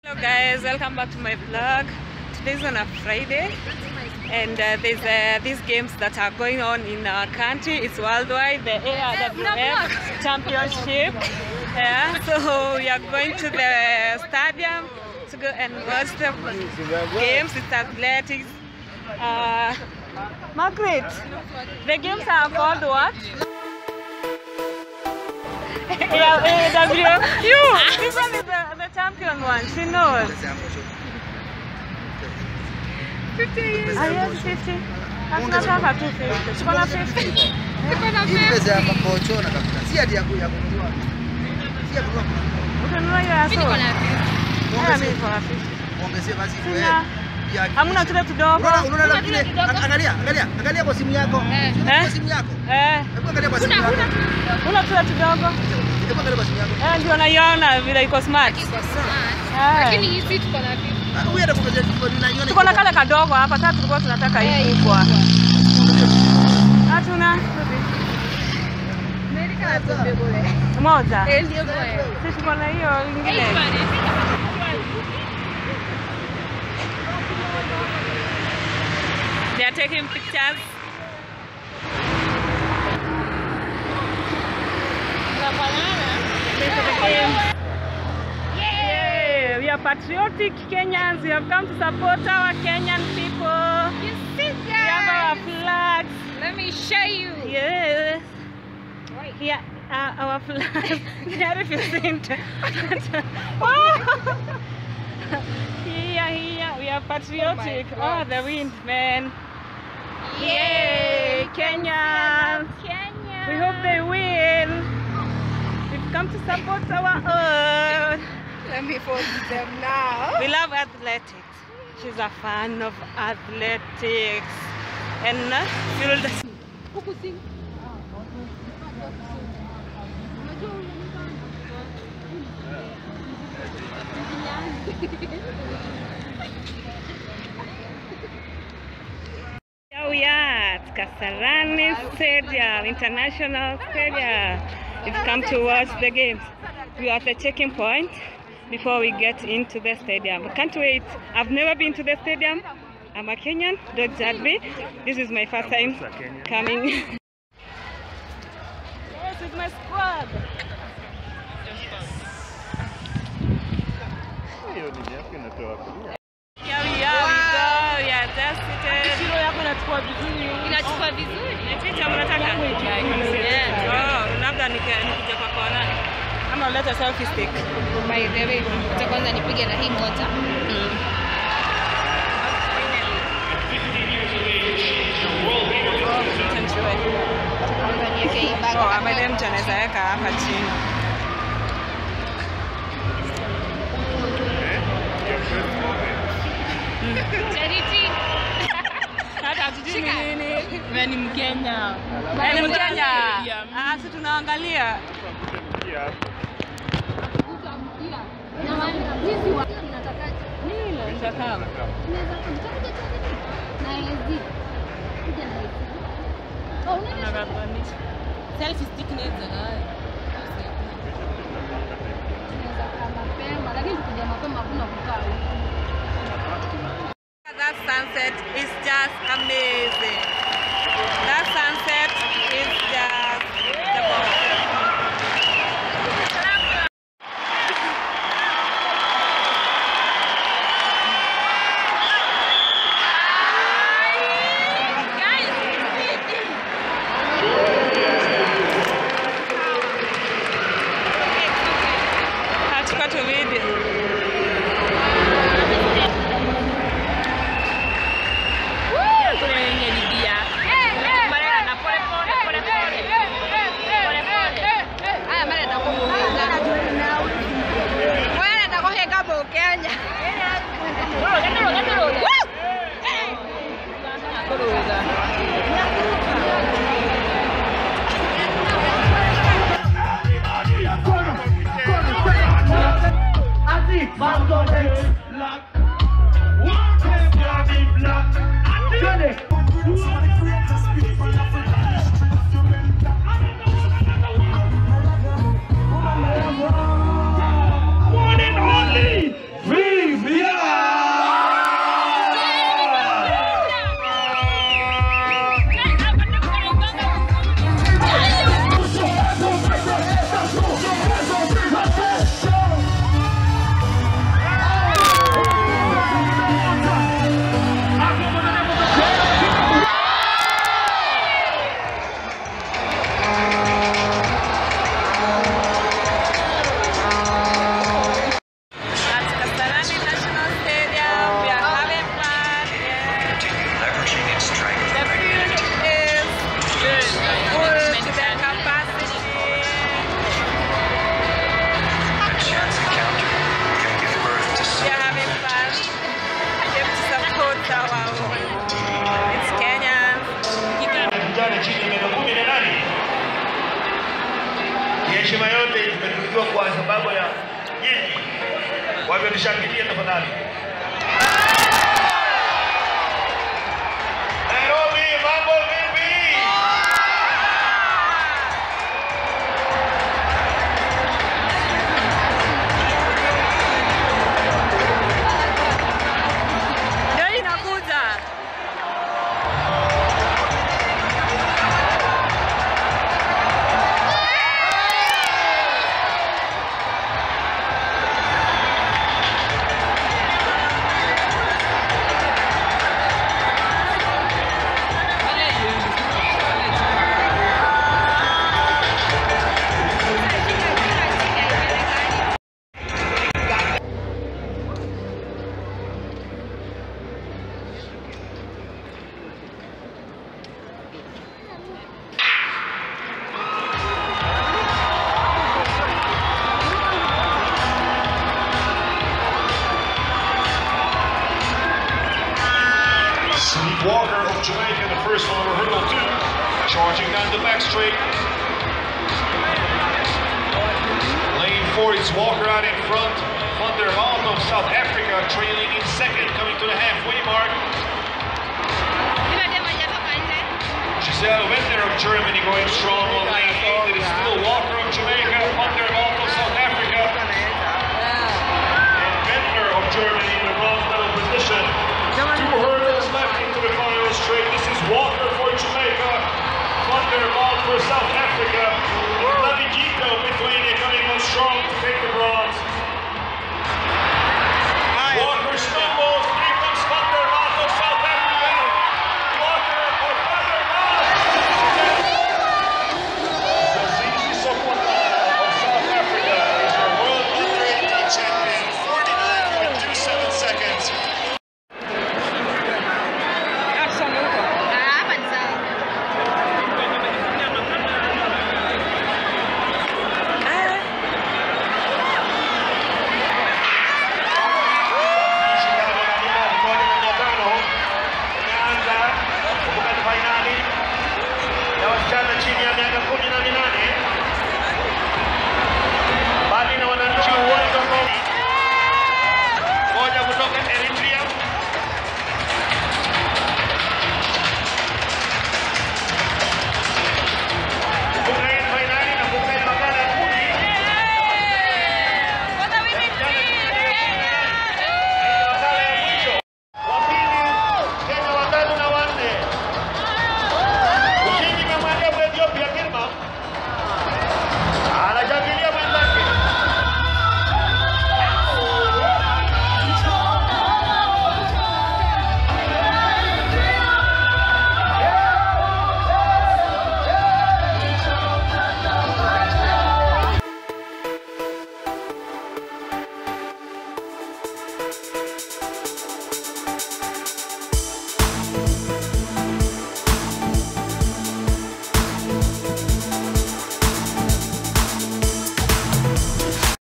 Hello guys, welcome back to my vlog. Today's on a Friday and there's these games that are going on in our country. It's worldwide, the IAAF championship. Yeah, so we are going to the stadium to go and watch the games. It's athletics. Margaret, the games are called what? AAW. This one is the champion one. She knows. 50 years. I have 50. I'm not have 250. She's gonna 50. She's gonna 50. Utanunua hiyo ya so. Mimi niko na 50. Hamna tule kidogo. Angalia kwa simu yako. Kwa simu yako. Hebu angalia kwa simu yako. Una tule kidogo. Hebu angalia kwa simu yako. Ndio naiona vile iko smart. Iko smart. Lakini hii si tuko na vipi? Huyu atakuja tunaiona. Tuko na kale kadogo hapa, sasa tulikuwa tunataka hii kubwa. Hatuna. Amerika na tobe bole. Moja. Ndio bole. Sisi tuko na hiyo nyingine. They are taking pictures. Yeah, we are patriotic Kenyans. We have come to support our Kenyan people. You see that? We have our flags. Let me show you. Yes. Right. Yeah, our flags. They are refusing to. Here, we are patriotic. Oh, the wind, man. Yay, Kenyans. Kenya. We hope they win. We've come to support our own. Let me follow them now. We love athletics. She's a fan of athletics. And feel the... Here we are at Kasarani Stadium, International Stadium. We've come to watch the games. We are at the checking point before we get into the stadium. I can't wait. I've never been to the stadium. I'm a Kenyan, don't judge me. This is my first time coming. Yes, with my squad. Here we are, we are just seated. Inachukua vizuri. Picha mnataka? Oh, labda nikija kwa kona. Ama uleta selfie stick. By the way, kwanza nipige na hii moja. Kwanza niweke hii bag. Oh, ama mtu anaweza weka hapa chini. Charity. Hata tujui nini. Wewe ni Mkenya. Ni Mkenya. Sisi tunaangalia. Selfie stick neza nayo. That sunset is just amazing. That sunset is just the best. One and only, Tulishangilia tafadhali. Nairobi, mambo vipi? Ndio inakuja. Walker of Jamaica, the first one over hurdle 2, charging down the back straight. Lane 4 is Walker out in front. Van der Waal of South Africa trailing in second, coming to the halfway mark. Giselle Wender of Germany going strong on lane 8. It is still Walker of Jamaica, Van der Waal of South Africa. And Wender of Germany in the bronze medal position. 2 hurdles left into the final straight. This is Walker for Jamaica, Van der Waal for South Africa, Lavigito, Lithuania coming on strong to take the bronze. Walker stumbles, here comes Van der Waal of South Africa. Walker or Van der Waal. Zazizi Sokwata of South Africa is your world under 18 champion, 49.27 seconds.